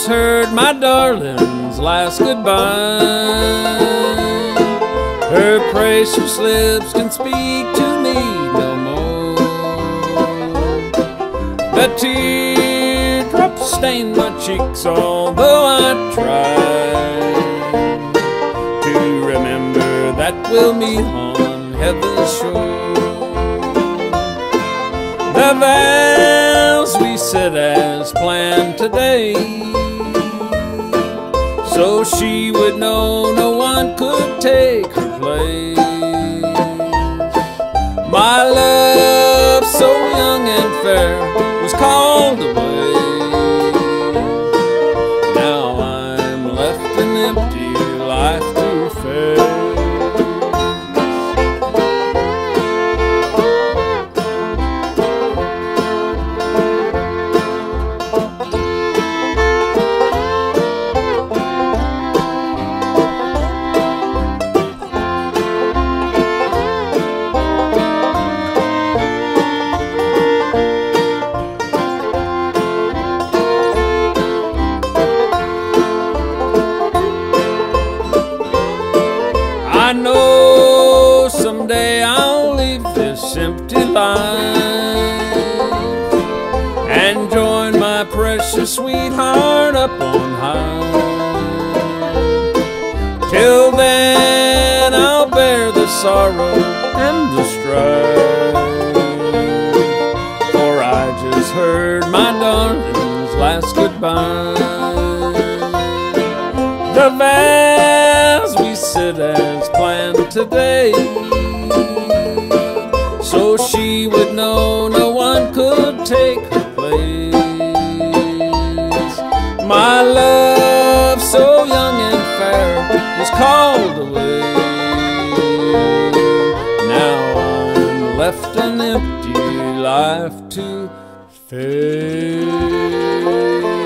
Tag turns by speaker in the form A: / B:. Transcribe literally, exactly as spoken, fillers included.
A: just heard my darling's last goodbye. Her precious lips can speak to me no more. The teardrops stain my cheeks, although I try to remember that we'll meet on heaven's shore. The vows we said as planned today, so she would know no one could take her place. My love, so young and fair, was called away. Now I'm left an empty life to face. I know someday I'll leave this empty life and join my precious sweetheart up on high. Till then I'll bear the sorrow and the strife, for I just heard my darling's last goodbye. The vows we said as planned today, so she would know no one could take her place. My love, so young and fair, was called away. Now I'm left an empty life to face.